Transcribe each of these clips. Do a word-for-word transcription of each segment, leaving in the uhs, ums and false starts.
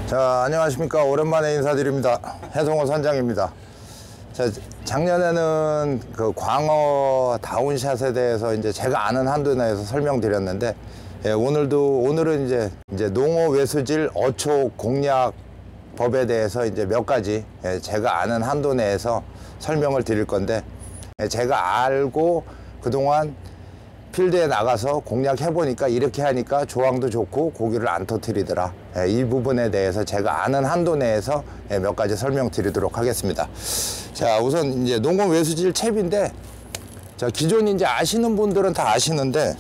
자, 안녕하십니까. 오랜만에 인사드립니다. 해성호 선장입니다. 자, 작년에는 그 광어 다운샷에 대해서 이제 제가 아는 한도 내에서 설명드렸는데, 예, 오늘도, 오늘은 이제, 이제 농어 외수질 어초 공략 법에 대해서 이제 몇 가지, 예, 제가 아는 한도 내에서 설명을 드릴 건데, 예, 제가 알고 그동안 필드에 나가서 공략해 보니까 이렇게 하니까 조항도 좋고 고기를 안 터뜨리더라. 예, 이 부분에 대해서 제가 아는 한도 내에서 예, 몇 가지 설명드리도록 하겠습니다. 자, 우선 이제 농어 외수질 챕인데, 자, 기존 이제 아시는 분들은 다 아시는데,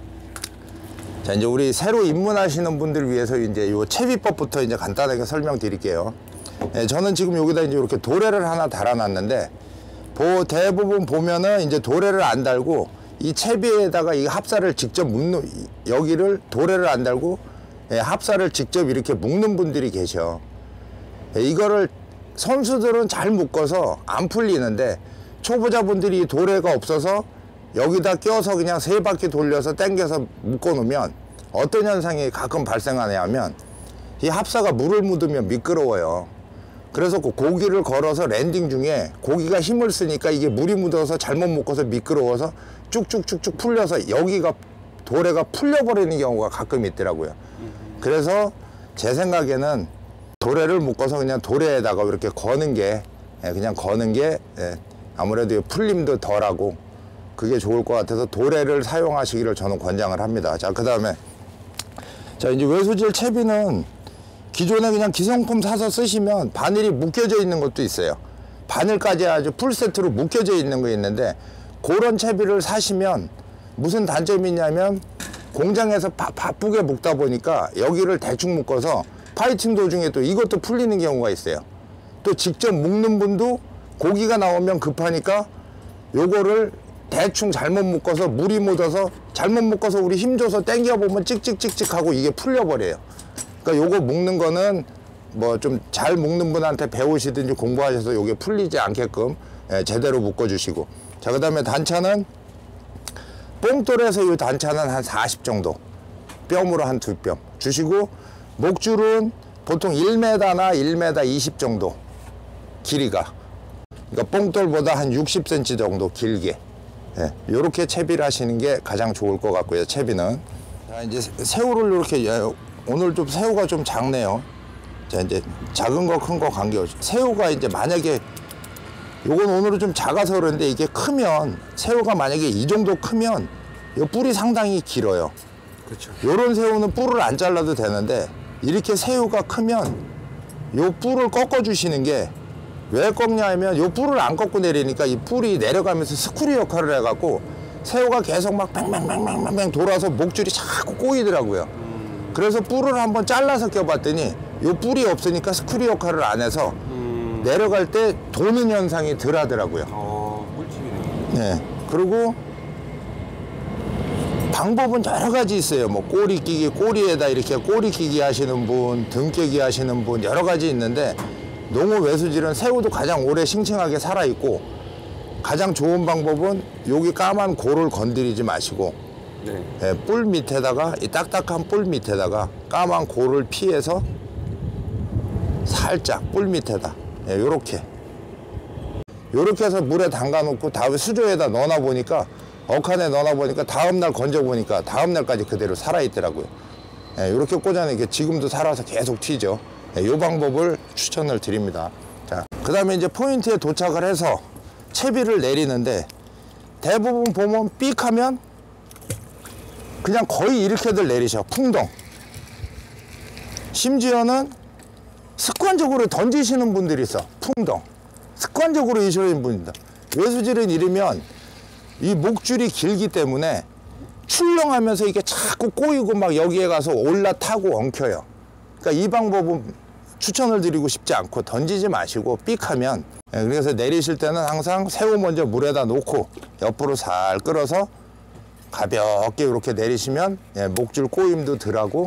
자, 이제 우리 새로 입문하시는 분들 위해서 이제 요 채비법부터 이제 간단하게 설명드릴게요. 예, 저는 지금 여기다 이제 이렇게 도래를 하나 달아놨는데, 보, 대부분 보면은 이제 도래를 안 달고 이 채비에다가 이 합사를 직접 묶는, 여기를 도래를 안 달고 예, 합사를 직접 이렇게 묶는 분들이 계셔. 예, 이거를 선수들은 잘 묶어서 안 풀리는데, 초보자분들이 도래가 없어서 여기다 껴서 그냥 세 바퀴 돌려서 당겨서 묶어 놓으면 어떤 현상이 가끔 발생하냐면, 이 합사가 물을 묻으면 미끄러워요. 그래서 그 고기를 걸어서 랜딩 중에 고기가 힘을 쓰니까 이게 물이 묻어서 잘못 묶어서 미끄러워서 쭉쭉쭉쭉 풀려서 여기가 도래가 풀려버리는 경우가 가끔 있더라고요. 그래서 제 생각에는 도래를 묶어서 그냥 도래에다가 이렇게 거는 게, 그냥 거는 게 아무래도 풀림도 덜하고 그게 좋을 것 같아서 도래를 사용하시기를 저는 권장을 합니다. 자, 그 다음에 자, 이제 외수질 채비는 기존에 그냥 기성품 사서 쓰시면 바늘이 묶여져 있는 것도 있어요. 바늘까지 아주 풀세트로 묶여져 있는 거 있는데, 그런 채비를 사시면 무슨 단점이 있냐면, 공장에서 바, 바쁘게 묶다 보니까 여기를 대충 묶어서 파이팅 도중에 또 이것도 풀리는 경우가 있어요. 또 직접 묶는 분도 고기가 나오면 급하니까 요거를 대충 잘못 묶어서 물이 묻어서 잘못 묶어서 우리 힘줘서 당겨보면 찍찍찍찍 하고 이게 풀려버려요. 그러니까 요거 묶는 거는 뭐 좀 잘 묶는 분한테 배우시든지 공부하셔서 요게 풀리지 않게끔 예, 제대로 묶어주시고. 자, 그 다음에 단차는 뽕돌에서 요 단차는 한 사십 정도, 뼘으로 한 두 뼘 주시고, 목줄은 보통 일 미터나 일 미터 이십 정도 길이가, 그러니까 뽕돌보다 한 육십 센티미터 정도 길게, 예, 요렇게 채비를 하시는 게 가장 좋을 것 같고요. 채비는 자, 이제 새우를 이렇게, 오늘 좀 새우가 좀 작네요. 자, 이제 작은 거 큰 거 관계없이 새우가 이제 만약에 요건 오늘은 좀 작아서 그런데, 이게 크면, 새우가 만약에 이 정도 크면 요 뿔이 상당히 길어요. 그렇죠. 요런 새우는 뿔을 안 잘라도 되는데, 이렇게 새우가 크면 요 뿔을 꺾어 주시는 게, 왜 꺾냐 하면 요 뿔을 안 꺾고 내리니까 이 뿔이 내려가면서 스크류 역할을 해갖고 새우가 계속 막 뱅뱅뱅뱅뱅 돌아서 목줄이 자꾸 꼬이더라고요. 음. 그래서 뿔을 한번 잘라서 껴봤더니 요 뿔이 없으니까 스크류 역할을 안 해서 음. 내려갈 때 도는 현상이 덜 하더라고요. 어, 꿀팁이네요. 네. 그리고 방법은 여러 가지 있어요. 뭐 꼬리 끼기, 꼬리에다 이렇게 꼬리 끼기 하시는 분, 등 끼기 하시는 분, 여러 가지 있는데, 농어 외수질은 새우도 가장 오래 싱싱하게 살아있고, 가장 좋은 방법은 여기 까만 골을 건드리지 마시고, 네. 예, 뿔 밑에다가, 이 딱딱한 뿔 밑에다가 까만 골을 피해서 살짝 뿔 밑에다, 예, 요렇게 요렇게 해서 물에 담가 놓고 다음에 수조에다 넣어놔 보니까, 어칸에 넣어놔 보니까 다음날 건져 보니까 다음날까지 그대로 살아있더라고요. 예, 요렇게 꽂아내니까 지금도 살아서 계속 튀죠. 예, 요 방법을 추천을 드립니다. 자, 그 다음에 이제 포인트에 도착을 해서 채비를 내리는데, 대부분 보면 삑 하면 그냥 거의 이렇게들 내리셔. 풍덩. 심지어는 습관적으로 던지시는 분들이 있어. 풍덩. 습관적으로 이러시는 분입니다. 외수질은 이러면 이 목줄이 길기 때문에 출렁하면서 이게 자꾸 꼬이고 막 여기에 가서 올라타고 엉켜요. 그러니까 이 방법은 추천을 드리고 싶지 않고, 던지지 마시고 삑 하면, 예, 그래서 내리실 때는 항상 새우 먼저 물에다 놓고 옆으로 살 끌어서 가볍게 이렇게 내리시면, 예, 목줄 꼬임도 덜하고,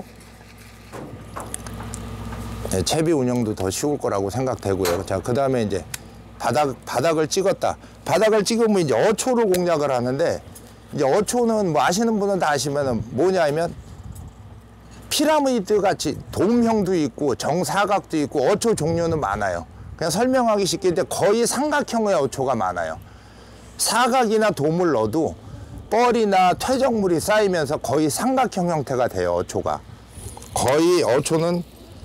예, 채비 운영도 더 쉬울 거라고 생각되고요. 자, 그 다음에 이제 바닥, 바닥을 찍었다. 바닥을 찍으면 이제 어초로 공략을 하는데, 이제 어초는 뭐 아시는 분은 다 아시면은 뭐냐 하면 피라미드 같이 돔형도 있고 정사각도 있고 어초 종류는 많아요. 그냥 설명하기 쉽게 거의 삼각형의 어초가 많아요. 사각이나 돔을 넣어도 뻘이나 퇴적물이 쌓이면서 거의 삼각형 형태가 돼요. 어초가 거의 어초는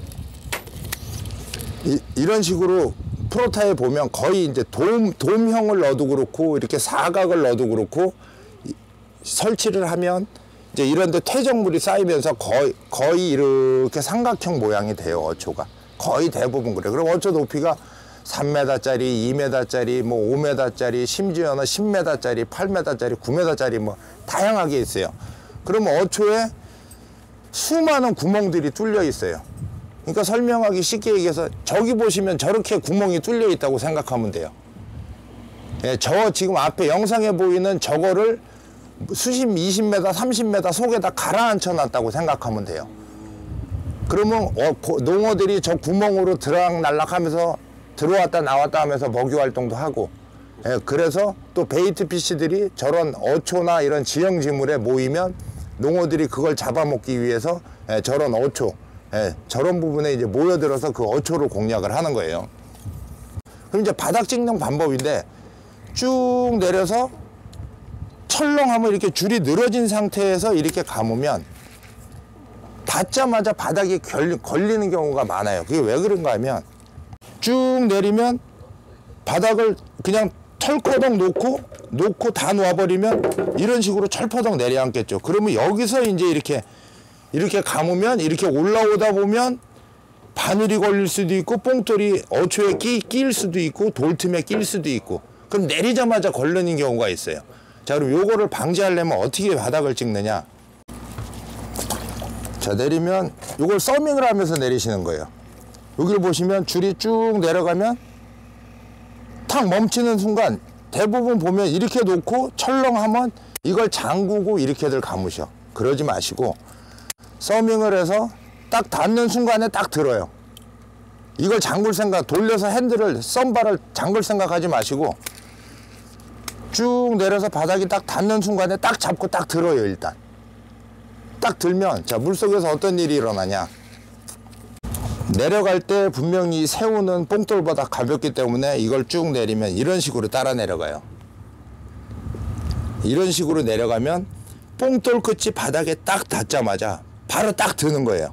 이, 이런 식으로 프로타에 보면 거의 이제 돔, 돔형을 넣어도 그렇고 이렇게 사각을 넣어도 그렇고 이, 설치를 하면 이제 이런데 퇴적물이 쌓이면서 거의, 거의 이렇게 삼각형 모양이 돼요. 어초가 거의 대부분 그래요. 그럼 어초 높이가 삼 미터짜리, 이 미터짜리, 뭐 오 미터짜리, 심지어는 십 미터짜리, 팔 미터짜리, 구 미터짜리 뭐 다양하게 있어요. 그러면 어초에 수많은 구멍들이 뚫려 있어요. 그러니까 설명하기 쉽게 얘기해서 저기 보시면 저렇게 구멍이 뚫려 있다고 생각하면 돼요. 예, 저 지금 앞에 영상에 보이는 저거를 수십, 이십 미터, 삼십 미터 속에다 가라앉혀 놨다고 생각하면 돼요. 그러면 어, 농어들이 저 구멍으로 들락날락 하면서 들어왔다 나왔다 하면서 먹이 활동도 하고, 예, 그래서 또 베이트 피쉬들이 저런 어초나 이런 지형지물에 모이면 농어들이 그걸 잡아먹기 위해서 예, 저런 어초, 예, 저런 부분에 이제 모여들어서 그 어초를 공략을 하는 거예요. 그럼 이제 바닥 찍는 방법인데 쭉 내려서 철렁하면 이렇게 줄이 늘어진 상태에서 이렇게 감으면 닿자마자 바닥에 걸리, 걸리는 경우가 많아요. 그게 왜 그런가 하면 쭉 내리면 바닥을 그냥 철퍼덕 놓고 놓고 다 놓아버리면 이런 식으로 철퍼덕 내려앉겠죠. 그러면 여기서 이제 이렇게 이렇게 감으면 이렇게 올라오다 보면 바늘이 걸릴 수도 있고 뽕돌이 어초에 끼, 끼일 수도 있고 돌틈에 끼일 수도 있고 그럼 내리자마자 걸리는 경우가 있어요. 자, 그럼 요거를 방지하려면 어떻게 바닥을 찍느냐. 자, 내리면 요걸 서밍을 하면서 내리시는 거예요. 여기를 보시면 줄이 쭉 내려가면 탁 멈추는 순간 대부분 보면 이렇게 놓고 철렁하면 이걸 잠그고 이렇게들 감으셔. 그러지 마시고 서밍을 해서 딱 닿는 순간에 딱 들어요. 이걸 잠글 생각, 돌려서 핸들을, 썬바를 잠글 생각하지 마시고 쭉 내려서 바닥이 딱 닿는 순간에 딱 잡고 딱 들어요. 일단 딱 들면 자, 물속에서 어떤 일이 일어나냐. 내려갈 때 분명히 새우는 뽕돌보다 가볍기 때문에 이걸 쭉 내리면 이런 식으로 따라 내려가요. 이런 식으로 내려가면 뽕돌 끝이 바닥에 딱 닿자마자 바로 딱 드는 거예요.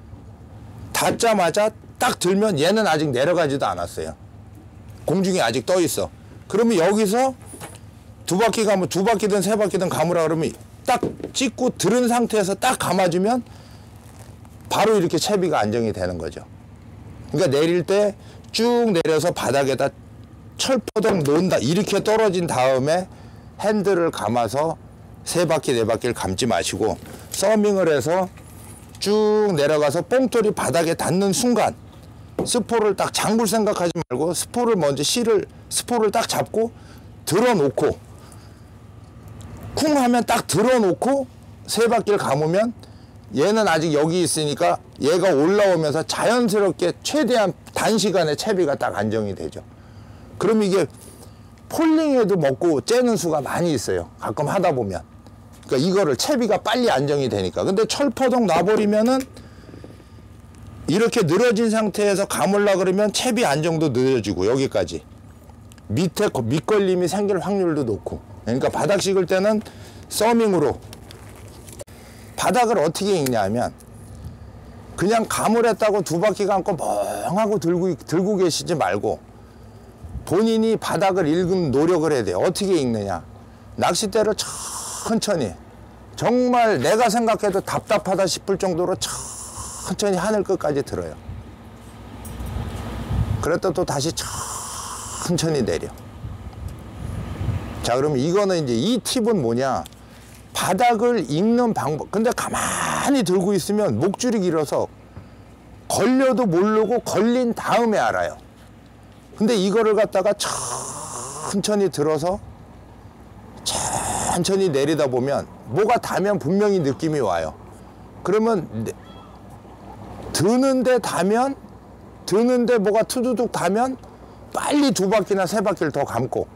닿자마자 딱 들면 얘는 아직 내려가지도 않았어요. 공중에 아직 떠 있어. 그러면 여기서 두 바퀴 감으 두 바퀴든 세 바퀴든 감으라 그러면 딱 찍고 들은 상태에서 딱 감아주면 바로 이렇게 채비가 안정이 되는 거죠. 그러니까 내릴 때 쭉 내려서 바닥에다 철퍼덕 놓는다. 이렇게 떨어진 다음에 핸들을 감아서 세 바퀴 네 바퀴를 감지 마시고 서밍을 해서 쭉 내려가서 뽕돌이 바닥에 닿는 순간 스포를 딱 잠글 생각하지 말고 스포를 먼저 실을 스포를 딱 잡고 들어놓고 쿵 하면 딱 들어놓고 세 바퀴를 감으면 얘는 아직 여기 있으니까 얘가 올라오면서 자연스럽게 최대한 단시간에 채비가 딱 안정이 되죠. 그럼 이게 폴링에도 먹고 째는 수가 많이 있어요. 가끔 하다 보면. 그러니까 이거를 채비가 빨리 안정이 되니까. 근데 철퍼덕 놔버리면은 이렇게 늘어진 상태에서 감으려 그러면 채비 안정도 늦어지고 여기까지 밑에 밑걸림이 생길 확률도 높고. 그러니까 바닥 씻을 때는 서밍으로 바닥을 어떻게 읽냐 하면 그냥 감을 했다고 두 바퀴 감고 멍하고 들고, 들고 계시지 말고 본인이 바닥을 읽은 노력을 해야 돼요. 어떻게 읽느냐. 낚싯대를 천천히 정말 내가 생각해도 답답하다 싶을 정도로 천천히 하늘 끝까지 들어요. 그랬다 또 다시 천천히 내려. 자, 그러면 이거는 이제 이 팁은 뭐냐. 바닥을 읽는 방법. 근데 가만히 들고 있으면 목줄이 길어서 걸려도 모르고 걸린 다음에 알아요. 근데 이거를 갖다가 천천히 들어서 천천히 내리다 보면 뭐가 닿으면 분명히 느낌이 와요. 그러면 드는데 닿으면 드는데 뭐가 투두둑 닿으면 빨리 두 바퀴나 세 바퀴를 더 감고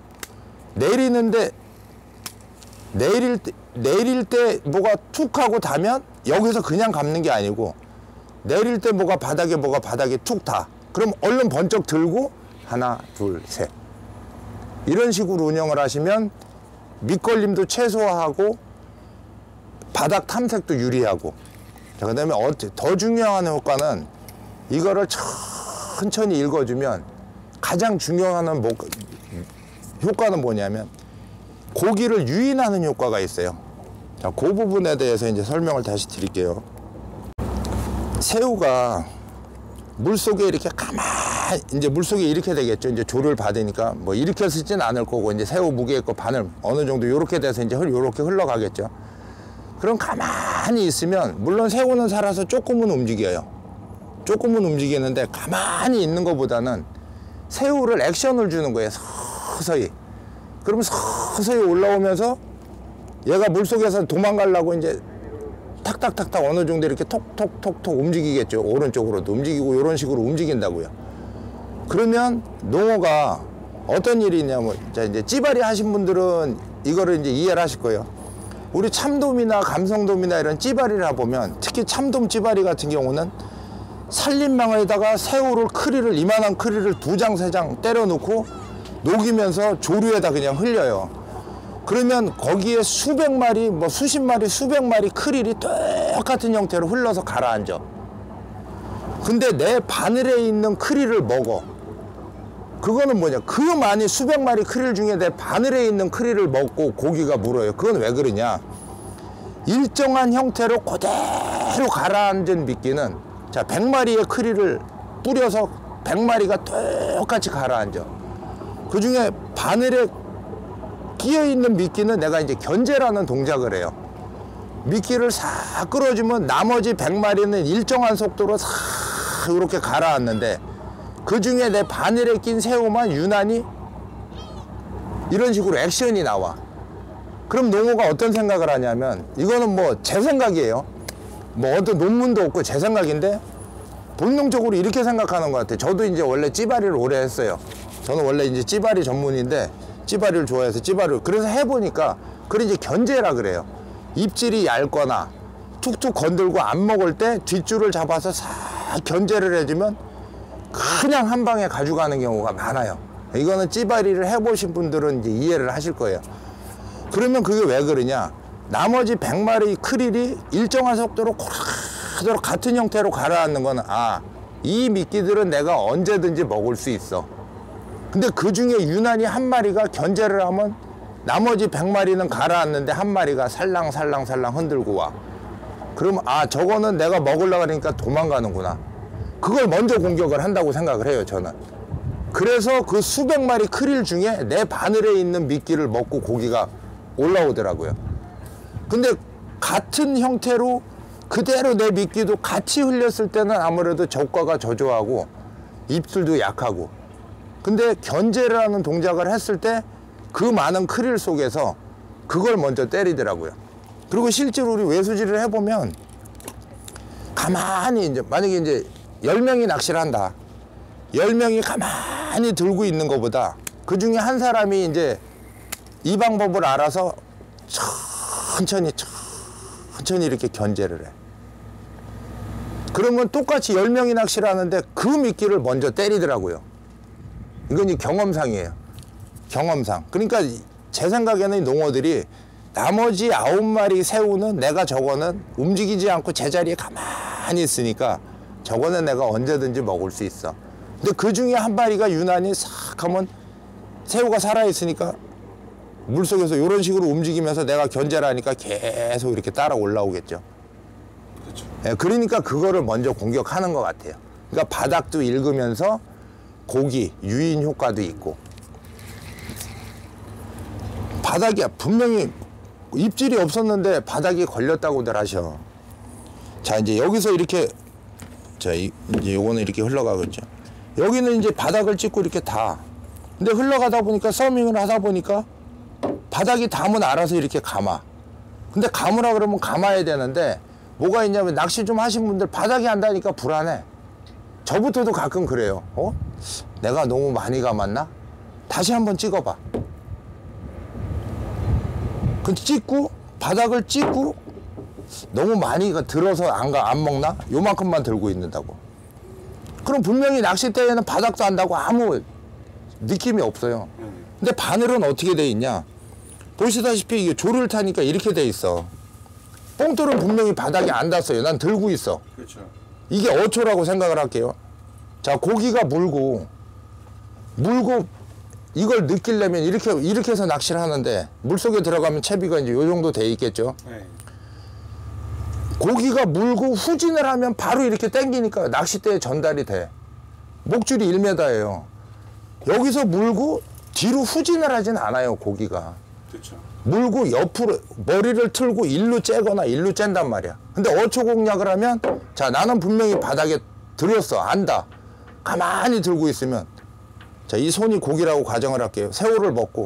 내리는데 내릴 때, 내릴 때 뭐가 툭 하고 닿으면 여기서 그냥 감는 게 아니고 내릴 때 뭐가 바닥에 뭐가 바닥에 툭 다. 그럼 얼른 번쩍 들고 하나, 둘, 셋. 이런 식으로 운영을 하시면 밑걸림도 최소화하고 바닥 탐색도 유리하고. 자, 그 다음에 더 중요한 효과는 이거를 천천히 읽어주면 가장 중요한 뭐, 효과는 뭐냐면 고기를 유인하는 효과가 있어요. 자, 그 부분에 대해서 이제 설명을 다시 드릴게요. 새우가 물속에 이렇게 가만히 이제 물속에 이렇게 되겠죠. 이제 조를 받으니까 뭐 이렇게 쓰진 않을 거고 이제 새우 무게에 거 바늘 어느 정도 이렇게 돼서 이제 이렇게 흘러가겠죠. 그럼 가만히 있으면 물론 새우는 살아서 조금은 움직여요. 조금은 움직이는데 가만히 있는 것보다는 새우를 액션을 주는 거예요. 서서히. 그러면 서서히 올라오면서 얘가 물속에서 도망가려고 이제 탁탁탁탁 어느 정도 이렇게 톡톡톡톡 움직이겠죠. 오른쪽으로도 움직이고 이런 식으로 움직인다고요. 그러면 농어가 어떤 일이 있냐면, 자, 이제 찌바리 하신 분들은 이거를 이제 이해를 하실 거예요. 우리 참돔이나 감성돔이나 이런 찌바리를 보면 특히 참돔 찌바리 같은 경우는 살림망에다가 새우를 크리를 이만한 크리를 두 장 세 장 때려 놓고 녹이면서 조류에다 그냥 흘려요. 그러면 거기에 수백 마리 뭐 수십 마리 수백 마리 크릴이 똑같은 형태로 흘러서 가라앉아. 근데 내 바늘에 있는 크릴을 먹어. 그거는 뭐냐, 그 많이 수백 마리 크릴 중에 내 바늘에 있는 크릴을 먹고 고기가 물어요. 그건 왜 그러냐, 일정한 형태로 그대로 가라앉은 미끼는 자 백 마리의 크릴을 뿌려서 백 마리가 똑같이 가라앉아. 그 중에 바늘에 끼어있는 미끼는 내가 이제 견제라는 동작을 해요. 미끼를 싹 끌어주면 나머지 백 마리는 일정한 속도로 싹 이렇게 가라앉는데 그 중에 내 바늘에 낀 새우만 유난히 이런 식으로 액션이 나와. 그럼 농어가 어떤 생각을 하냐면, 이거는 뭐 제 생각이에요. 뭐 어떤 논문도 없고 제 생각인데 본능적으로 이렇게 생각하는 것 같아요. 저도 이제 원래 찌바리를 오래 했어요. 저는 원래 이제 찌바리 전문인데 찌바리를 좋아해서 찌바리를 그래서 해보니까 그래 이제 견제라 그래요. 입질이 얇거나 툭툭 건들고 안 먹을 때 뒷줄을 잡아서 싹 견제를 해주면 그냥 한 방에 가져가는 경우가 많아요. 이거는 찌바리를 해보신 분들은 이제 이해를 하실 거예요. 그러면 그게 왜 그러냐, 나머지 백 마리 크릴이 일정한 속도로 그대로 같은 형태로 가라앉는 거는 아, 이 미끼들은 내가 언제든지 먹을 수 있어. 근데 그 중에 유난히 한 마리가 견제를 하면 나머지 백 마리는 가라앉는데 한 마리가 살랑살랑살랑 흔들고 와. 그러면 아, 저거는 내가 먹으려고 하니까 도망가는구나. 그걸 먼저 공격을 한다고 생각을 해요, 저는. 그래서 그 수백 마리 크릴 중에 내 바늘에 있는 미끼를 먹고 고기가 올라오더라고요. 근데 같은 형태로 그대로 내 미끼도 같이 흘렸을 때는 아무래도 적과가 저조하고 입술도 약하고, 근데 견제라는 동작을 했을 때 그 많은 크릴 속에서 그걸 먼저 때리더라고요. 그리고 실제로 우리 외수질을 해보면 가만히 이제 만약에 이제 열 명이 낚시를 한다. 열 명이 가만히 들고 있는 것보다 그 중에 한 사람이 이제 이 방법을 알아서 천천히 천천히 이렇게 견제를 해. 그러면 똑같이 열 명이 낚시를 하는데 그 미끼를 먼저 때리더라고요. 이건 이 경험상이에요. 경험상. 그러니까 제 생각에는 이 농어들이 나머지 아홉 마리 새우는 내가 저거는 움직이지 않고 제자리에 가만히 있으니까 저거는 내가 언제든지 먹을 수 있어. 근데 그 중에 한 마리가 유난히 싹 하면 새우가 살아있으니까 물속에서 이런 식으로 움직이면서 내가 견제를 하니까 계속 이렇게 따라 올라오겠죠. 그렇죠. 예, 그러니까 그거를 먼저 공격하는 것 같아요. 그러니까 바닥도 읽으면서 고기, 유인 효과도 있고. 바닥이 분명히 입질이 없었는데 바닥이 걸렸다고들 하셔. 자, 이제 여기서 이렇게, 자, 이, 이제 요거는 이렇게 흘러가겠죠. 여기는 이제 바닥을 찍고 이렇게 다. 근데 흘러가다 보니까 서밍을 하다 보니까 바닥이 닿으면 알아서 이렇게 감아. 근데 감으라 그러면 감아야 되는데 뭐가 있냐면 낚시 좀 하신 분들 바닥이 안다니까 불안해. 저부터도 가끔 그래요. 어? 내가 너무 많이 감았나? 다시 한번 찍어봐. 그 찍고 바닥을 찍고 너무 많이 들어서 안 가, 안 먹나? 요만큼만 들고 있는다고. 그럼 분명히 낚싯대에는 바닥도 안다고 아무 느낌이 없어요. 근데 바늘은 어떻게 돼 있냐? 보시다시피 이게 조를 타니까 이렇게 돼 있어. 뽕돌은 분명히 바닥에 안 닿았어요. 난 들고 있어. 그렇죠. 이게 어초라고 생각을 할게요. 자, 고기가 물고 물고 이걸 느끼려면 이렇게 이렇게 해서 낚시를 하는데 물속에 들어가면 채비가 이제 요 정도 돼 있겠죠. 네. 고기가 물고 후진을 하면 바로 이렇게 당기니까 낚싯대에 전달이 돼. 목줄이 일 미터예요. 여기서 물고 뒤로 후진을 하진 않아요, 고기가. 그렇죠. 물고 옆으로 머리를 틀고 일로 째거나 일로 짠단 말이야. 근데 어초 공략을 하면, 자, 나는 분명히 바닥에 들었어, 안다. 가만히 들고 있으면, 자, 이 손이 고기라고 가정을 할게요. 새우를 먹고,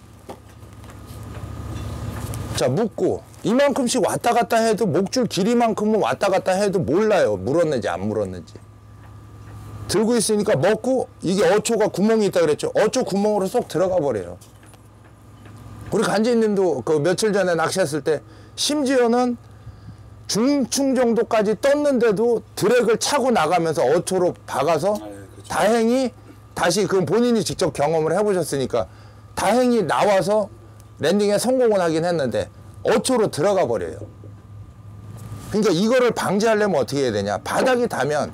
자, 묶고 이만큼씩 왔다 갔다 해도 목줄 길이만큼은 왔다 갔다 해도 몰라요, 물었는지 안 물었는지. 들고 있으니까 먹고, 이게 어초가 구멍이 있다 그랬죠. 어초 구멍으로 쏙 들어가 버려요. 우리 간지님도 그 며칠 전에 낚시했을 때 심지어는 중충 정도까지 떴는데도 드랙을 차고 나가면서 어초로 박아서 아, 예, 그렇죠. 다행히 다시 그 본인이 직접 경험을 해보셨으니까 다행히 나와서 랜딩에 성공을 하긴 했는데 어초로 들어가 버려요. 그러니까 이거를 방지하려면 어떻게 해야 되냐? 바닥이 닿으면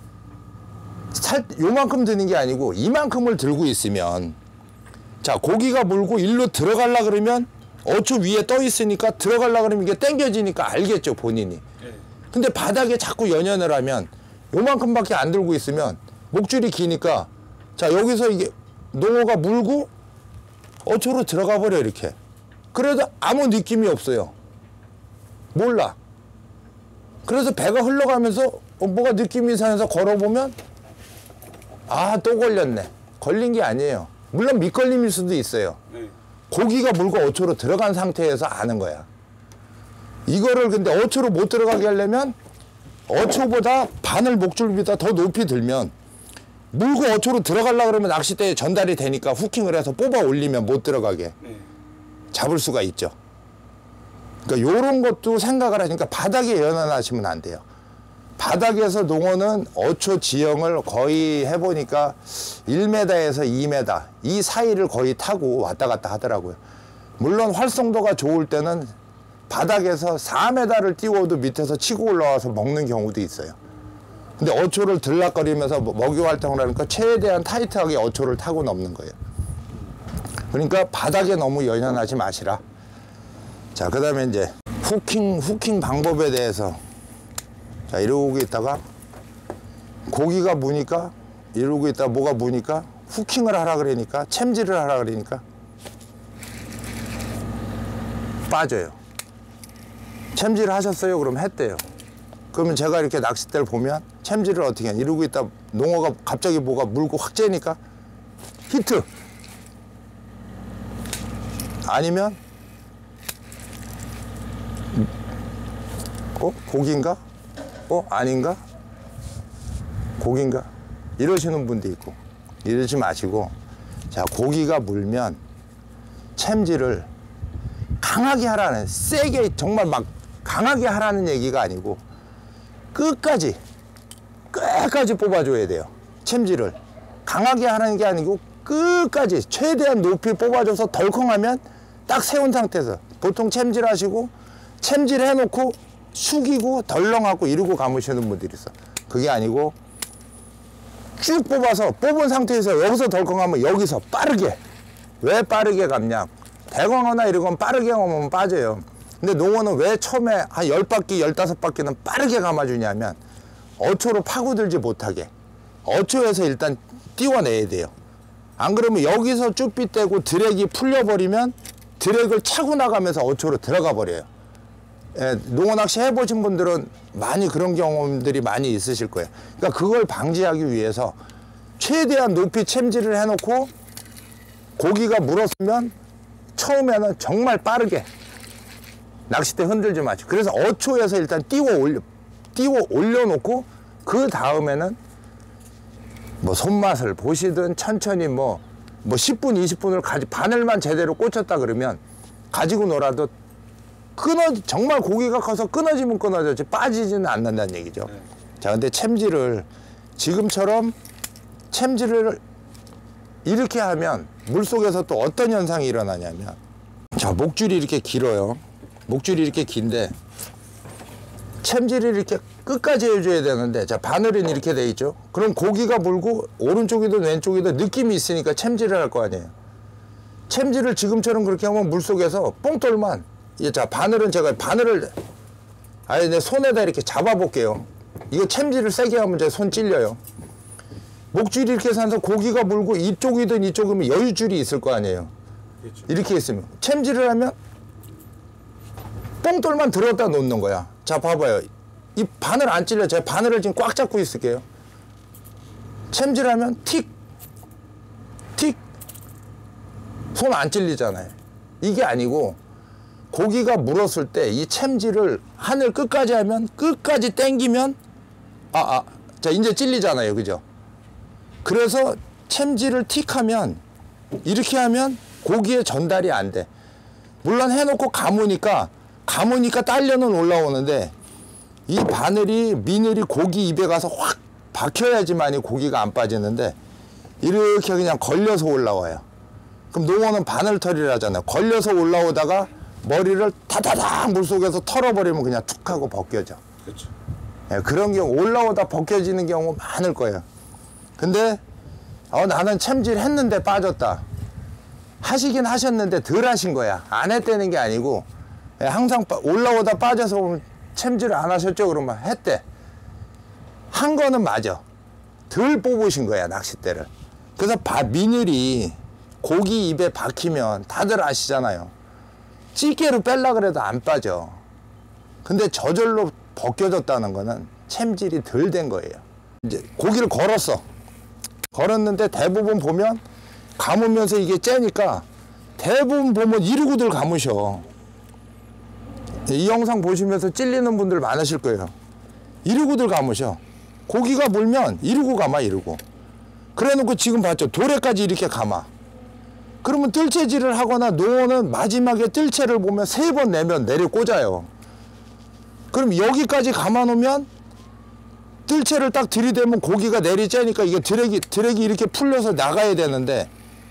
살 요만큼 드는 게 아니고 이만큼을 들고 있으면, 자, 고기가 물고 일로 들어가려 그러면 어초 위에 떠 있으니까 들어가려 그러면 이게 당겨지니까 알겠죠, 본인이. 네. 근데 바닥에 자꾸 연연을 하면 요만큼밖에 안 들고 있으면 목줄이 기니까, 자, 여기서 이게 농어가 물고 어초로 들어가 버려 이렇게. 그래도 아무 느낌이 없어요. 몰라. 그래서 배가 흘러가면서 어, 뭐가 느낌이 이상해서 걸어보면, 아, 또 걸렸네. 걸린 게 아니에요. 물론 밑걸림일 수도 있어요. 네. 고기가 물고 어초로 들어간 상태에서 아는 거야. 이거를 근데 어초로 못 들어가게 하려면 어초보다 바늘 목줄보다 더 높이 들면 물고 어초로 들어가려고 그러면 낚싯대에 전달이 되니까 후킹을 해서 뽑아 올리면 못 들어가게 네. 잡을 수가 있죠. 그러니까 요런 것도 생각을 하니까 바닥에 연연하시면 안 돼요. 바닥에서 농어는 어초 지형을 거의 해보니까 일 미터에서 이 미터 이 사이를 거의 타고 왔다 갔다 하더라고요. 물론 활성도가 좋을 때는 바닥에서 사 미터를 띄워도 밑에서 치고 올라와서 먹는 경우도 있어요. 근데 어초를 들락거리면서 먹이 활동을 하니까 최대한 타이트하게 어초를 타고 넘는 거예요. 그러니까 바닥에 너무 연연하지 마시라. 자, 그 다음에 이제 후킹, 후킹 방법에 대해서, 자, 이러고 있다가 고기가 무니까, 이러고 있다가 뭐가 무니까 후킹을 하라 그러니까, 챔질을 하라 그러니까 빠져요. 챔질을 하셨어요? 그럼 했대요. 그러면 제가 이렇게 낚싯대를 보면 챔질을 어떻게 하냐, 이러고 있다 농어가 갑자기 뭐가 물고 확 째니까 히트, 아니면 어? 고기인가? 어? 아닌가? 고기인가? 이러시는 분도 있고, 이러지 마시고, 자, 고기가 물면 챔질을 강하게 하라는, 세게 정말 막 강하게 하라는 얘기가 아니고 끝까지 끝까지 뽑아줘야 돼요. 챔질을 강하게 하라는 게 아니고 끝까지 최대한 높이 뽑아줘서 덜컹하면 딱 세운 상태에서, 보통 챔질 하시고 챔질 해놓고 숙이고 덜렁하고 이러고 감으시는 분들이 있어. 그게 아니고 쭉 뽑아서 뽑은 상태에서 여기서 덜컹하면 여기서 빠르게. 왜 빠르게 감냐, 대광어나 이런 건 빠르게 감으면 빠져요. 근데 농어는 왜 처음에 한 열 바퀴, 열다섯 바퀴는 빠르게 감아주냐면 어초로 파고들지 못하게 어초에서 일단 띄워내야 돼요. 안 그러면 여기서 쭈삐 떼고 드랙이 풀려버리면 드랙을 차고 나가면서 어초로 들어가 버려요. 예, 농어 낚시 해보신 분들은 많이 그런 경험들이 많이 있으실 거예요. 그러니까 그걸 방지하기 위해서 최대한 높이 챔질을 해놓고 고기가 물었으면 처음에는 정말 빠르게 낚싯대 흔들지 마시고, 그래서 어초에서 일단 띄워 올려, 띄워 올려놓고 그 다음에는 뭐 손맛을 보시든 천천히 뭐, 뭐 십 분, 이십 분을 가지, 바늘만 제대로 꽂혔다 그러면 가지고 놀아도 끊어, 정말 고기가 커서 끊어지면 끊어졌지 빠지지는 않는다는 얘기죠. 네. 자, 근데 챔질을 지금처럼 챔질을 이렇게 하면 물속에서 또 어떤 현상이 일어나냐면, 자, 목줄이 이렇게 길어요. 목줄이 이렇게 긴데 챔질을 이렇게 끝까지 해줘야 되는데, 자, 바늘은 이렇게 돼 있죠. 그럼 고기가 물고 오른쪽이든 왼쪽이든 느낌이 있으니까 챔질을 할 거 아니에요. 챔질을 지금처럼 그렇게 하면 물속에서 뽕돌만, 자, 바늘은 제가 바늘을 아예 내 손에다 이렇게 잡아 볼게요. 이거 챔질을 세게 하면 제 손 찔려요. 목줄이 이렇게 해서 고기가 물고 이쪽이든 이쪽이면 여유줄이 있을 거 아니에요. 그렇죠. 이렇게 있으면 챔질을 하면 뽕돌만 들었다 놓는 거야. 자, 봐봐요. 이 바늘 안 찔려. 제가 바늘을 지금 꽉 잡고 있을게요. 챔질하면 틱, 틱, 손 안 찔리잖아요. 이게 아니고 고기가 물었을 때 이 챔질을 하늘 끝까지 하면, 끝까지 당기면, 아, 아, 자, 이제 찔리잖아요. 그죠? 그래서 챔질을 틱 하면, 이렇게 하면 고기에 전달이 안 돼. 물론 해놓고 감으니까, 감으니까 딸려는 올라오는데, 이 바늘이, 미늘이 고기 입에 가서 확 박혀야지만이 고기가 안 빠지는데, 이렇게 그냥 걸려서 올라와요. 그럼 농어는 바늘털이라 하잖아요. 걸려서 올라오다가 머리를 타다닥 물속에서 털어버리면 그냥 툭 하고 벗겨져. 그렇죠. 예, 그런 경우, 올라오다 벗겨지는 경우 많을 거예요. 근데 어, 나는 챔질 했는데 빠졌다. 하시긴 하셨는데 덜 하신 거야. 안 했다는 게 아니고, 예, 항상 빠, 올라오다 빠져서 오면 챔질을 안 하셨죠? 그러면 했대. 한 거는 맞아. 덜 뽑으신 거야, 낚싯대를. 그래서 바, 미늘이 고기 입에 박히면 다들 아시잖아요. 찌개로 뺄라 그래도 안 빠져. 근데 저절로 벗겨졌다는 거는 챔질이 덜 된 거예요. 이제 고기를 걸었어. 걸었는데 대부분 보면 감으면서 이게 째니까 대부분 보면 이러고들 감으셔. 이 영상 보시면서 찔리는 분들 많으실 거예요. 이러고들 감으셔. 고기가 물면 이러고 감아, 이러고. 그래 놓고 지금 봤죠? 도래까지 이렇게 감아. 그러면 뜰채질을 하거나 농어는 마지막에 뜰채를 보면 세 번 내면 내려 꽂아요. 그럼 여기까지 감아 놓으면 뜰채를 딱 들이대면 고기가 내리쬐니까 이게 드랙이, 드랙이 이렇게 풀려서 나가야 되는데,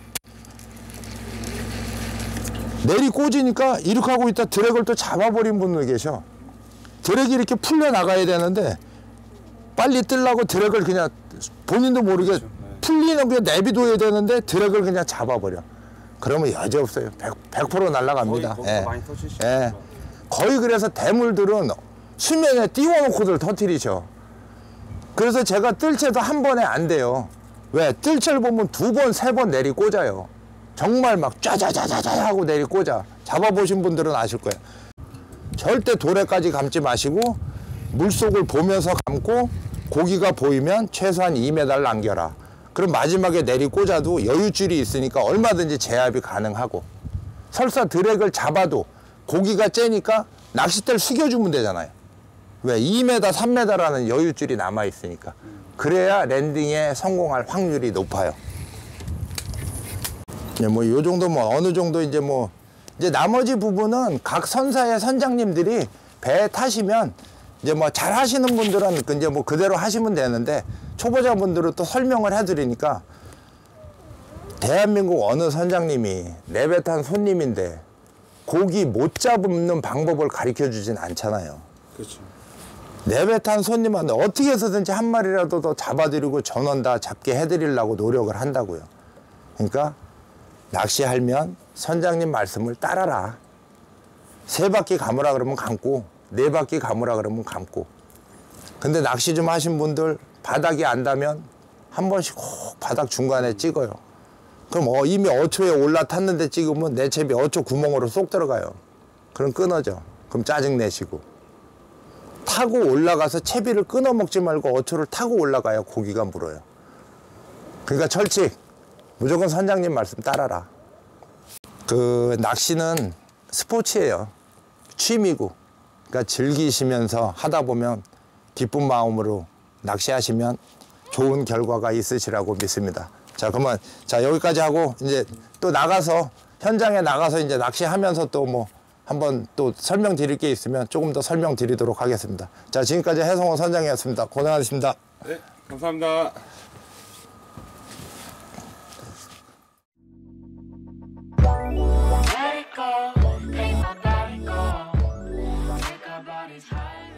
내리 꽂으니까 이렇게 하고 있다 드랙을 또 잡아버린 분들 계셔. 드랙이 이렇게 풀려 나가야 되는데 빨리 뜨려고 드랙을 그냥 본인도 모르게 풀리는 게 내비둬야 되는데 드랙을 그냥 잡아버려. 그러면 여지없어요. 백 퍼센트 날아갑니다. 거의, 예. 많이 터치시죠. 예. 거의 그래서 대물들은 수면에 띄워놓고들 터트리죠. 그래서 제가 뜰채도 한 번에 안 돼요. 왜? 뜰채를 보면 두 번, 세 번 내리 꽂아요. 정말 막 짜자자자자 하고 내리 꽂아. 잡아보신 분들은 아실 거예요. 절대 도래까지 감지 마시고 물속을 보면서 감고 고기가 보이면 최소한 이 미터를 남겨라. 그럼 마지막에 내리 꽂아도 여유줄이 있으니까 얼마든지 제압이 가능하고, 설사 드랙을 잡아도 고기가 째니까 낚싯대를 숙여주면 되잖아요. 왜? 이 미터, 삼 미터라는 여유줄이 남아있으니까. 그래야 랜딩에 성공할 확률이 높아요. 네, 뭐, 요 정도, 뭐, 어느 정도 이제 뭐, 이제 나머지 부분은 각 선사의 선장님들이 배에 타시면 이제 뭐 잘 하시는 분들은 이제 뭐 그대로 하시면 되는데, 초보자분들은 또 설명을 해드리니까, 대한민국 어느 선장님이 내 배 탄 손님인데 고기 못 잡는 방법을 가르쳐 주진 않잖아요. 그렇죠. 내 배 탄 손님한테 어떻게 해서든지 한 마리라도 더 잡아드리고 전원 다 잡게 해드리려고 노력을 한다고요. 그러니까 낚시하면 선장님 말씀을 따라라. 세 바퀴 감으라 그러면 감고, 네 바퀴 감으라 그러면 감고. 근데 낚시 좀 하신 분들 바닥이 안다면 한 번씩 꼭 바닥 중간에 찍어요. 그럼 어, 이미 어초에 올라탔는데 찍으면 내 채비 어초 구멍으로 쏙 들어가요. 그럼 끊어져. 그럼 짜증 내시고. 타고 올라가서 채비를 끊어 먹지 말고 어초를 타고 올라가야 고기가 물어요. 그러니까 철칙, 무조건 선장님 말씀 따라라. 그 낚시는 스포츠예요. 취미고. 그러니까 즐기시면서 하다 보면 기쁜 마음으로 낚시하시면 좋은 결과가 있으시라고 믿습니다. 자, 그러면 자 여기까지 하고 이제 또 나가서 현장에 나가서 이제 낚시하면서 또 뭐 한번 또 설명드릴 게 있으면 조금 더 설명드리도록 하겠습니다. 자, 지금까지 해성호 선장이었습니다. 고생하셨습니다. 네, 감사합니다. Let it go, make my body go. Take our bodies high.